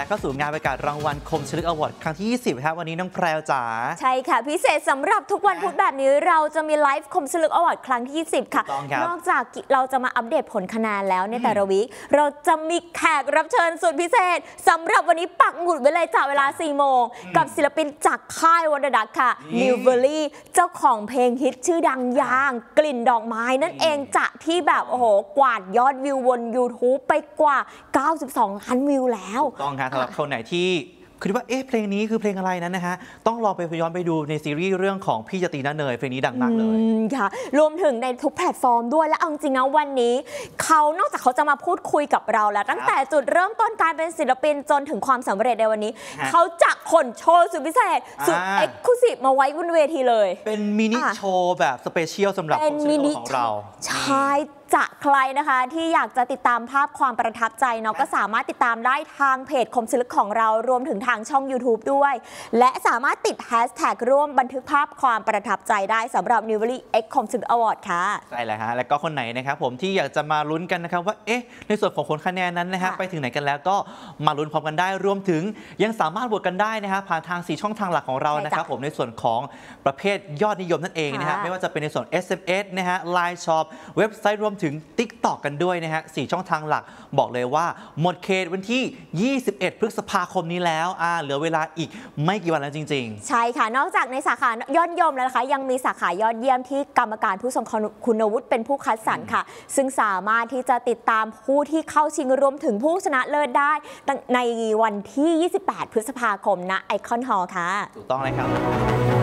เข้าสู่งานประกาศรางวัลคมชลึกอวอร์ดครั้งที่ 20 ครับวันนี้น้องแพรวจ๋าใช่ค่ะพิเศษสำหรับทุกวันพุธแบบนี้เราจะมีไลฟ์คมชลึกอวอร์ดครั้งที่ 20 ค่ะนอกจากเราจะมาอัปเดตผลคะแนนแล้วในแต่ละวีคเราจะมีแขกรับเชิญสุดพิเศษสำหรับวันนี้ปักหมุดไว้เลยจากเวลา 4 โมงกับศิลปินจากค่ายวันดักค่ะนิวเบอรี่เจ้าของเพลงฮิตชื่อดังอย่างกลิ่นดอกไม้นั่นเองจะที่แบบโอ้โหกวาดยอดวิวบน YouTube ไปกว่า92 ล้านวิวแล้วต้องครับสำหรับคนไหนที่คิดว่าเพลงนี้คือเพลงอะไรนั้นนะฮะต้องลองไปย้อนไปดูในซีรีส์เรื่องของพี่จตีน่าเนยเพลงนี้ดังมากเลยค่ะรวมถึงในทุกแพลตฟอร์มด้วยและเอาจริงนะวันนี้เขานอกจากเขาจะมาพูดคุยกับเราแล้วตั้งแต่จุดเริ่มต้นการเป็นศิลปินจนถึงความสำเร็จในวันนี้เขาจะขนโชว์สุดพิเศษสุดเอ็กซ์คลูซีฟมาไว้บนเวทีเลยเป็นมินิโชว์แบบสเปเชียลสำหรับคนของเราใช่จะใครนะคะที่อยากจะติดตามภาพความประทับใจเนาะก็สามารถติดตามได้ทางเพจคมชลึกของเรารวมถึงทางช่อง YouTube ด้วยและสามารถติดแฮชแท็กร่วมบันทึกภาพความประทับใจได้สำหรับ New Valley X คมชลึกอวอร์ดค่ะใช่แล้วฮะแล้วก็คนไหนนะครับผมที่อยากจะมาลุ้นกันนะครับว่าในส่วนของผลคะแนนนั้นนะฮะไปถึงไหนกันแล้วก็มาลุ้นพร้อมกันได้รวมถึงยังสามารถโหวตกันได้นะฮะผ่านทาง4ช่องทางหลักของเรานะครับผมในส่วนของประเภทยอดนิยมนั่นเองนะฮะไม่ว่าจะเป็นในส่วน SMS นะฮะ Line Shop เว็บไซต์รวมถึง TikTokกันด้วยนะฮะ4ช่องทางหลักบอกเลยว่าหมดเขตวันที่ 21 พฤษภาคมนี้แล้วเหลือเวลาอีกไม่กี่วันแล้วจริงๆใช่ค่ะนอกจากในสาขายอดนิยมแล้วนะคะยังมีสาขายอดเยี่ยมที่กรรมการผู้ทรงคุณวุฒิเป็นผู้คัดสรรค่ะซึ่งสามารถที่จะติดตามผู้ที่เข้าชิงรวมถึงผู้ชนะเลิศได้ในวันที่ 28 พฤษภาคมณไอคอนฮอลล์ค่ะถูกต้องเลยครับ